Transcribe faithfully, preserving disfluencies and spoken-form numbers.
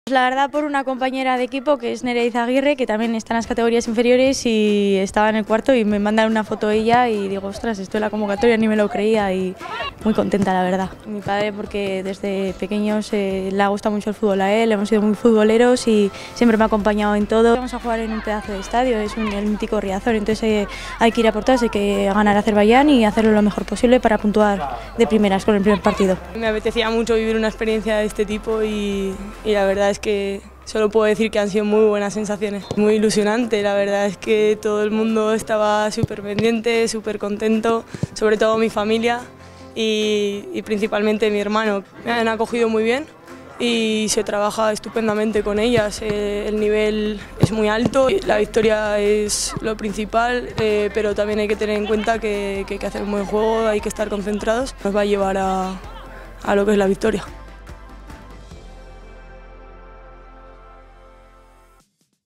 La verdad, por una compañera de equipo que es Nereida Aguirre, que también está en las categorías inferiores y estaba en el cuarto y me mandaron una foto de ella y digo, ostras, esto en la convocatoria ni me lo creía y muy contenta, la verdad. Mi padre, porque desde pequeños eh, le ha gustado mucho el fútbol a él, hemos sido muy futboleros y siempre me ha acompañado en todo. Vamos a jugar en un pedazo de estadio, es un, el mítico Riazor, entonces eh, hay que ir a por todas, hay que ganar a Azerbaiyán y hacerlo lo mejor posible para puntuar de primeras con el primer partido. Me apetecía mucho vivir una experiencia de este tipo y, y la verdad es que solo puedo decir que han sido muy buenas sensaciones. Muy ilusionante, la verdad es que todo el mundo estaba súper pendiente, súper contento, sobre todo mi familia y, y principalmente mi hermano. Me han acogido muy bien y se trabaja estupendamente con ellas, eh, el nivel es muy alto, la victoria es lo principal, eh, pero también hay que tener en cuenta que, que hay que hacer un buen juego, hay que estar concentrados, nos va a llevar a, a lo que es la victoria.